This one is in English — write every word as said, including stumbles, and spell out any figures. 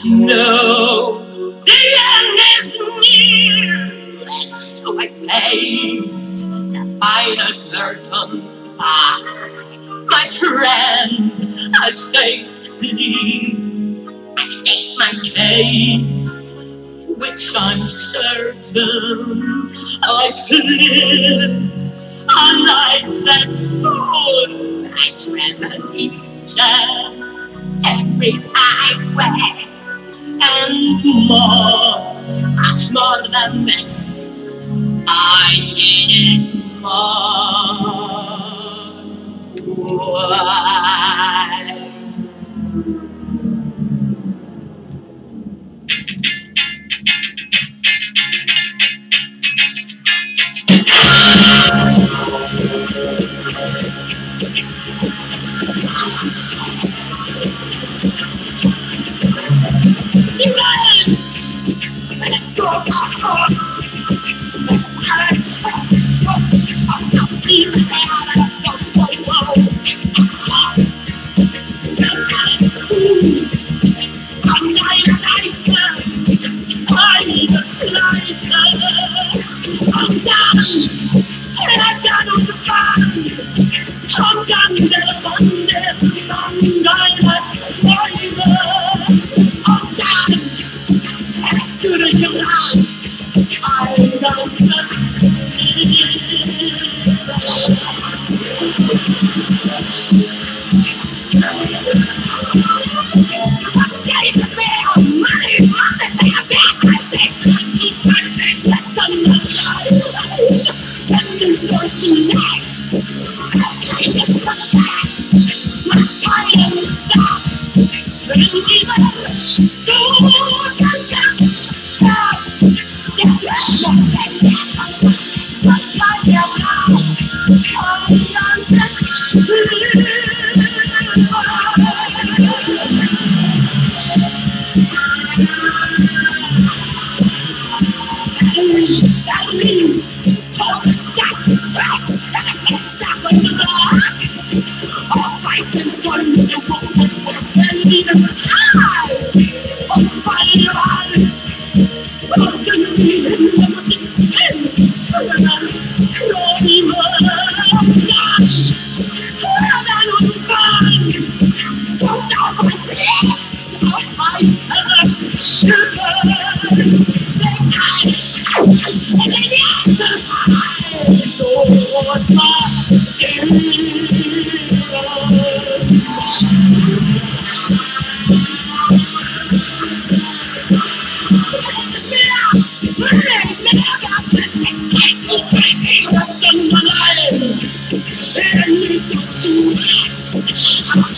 No, the end is near, so I face the final curtain. Ah, my friend, I say please, I state my case, which I'm certain I've lived a life that's full. I travel each every highway and more, much more than this. I did it more. Why? Thank you.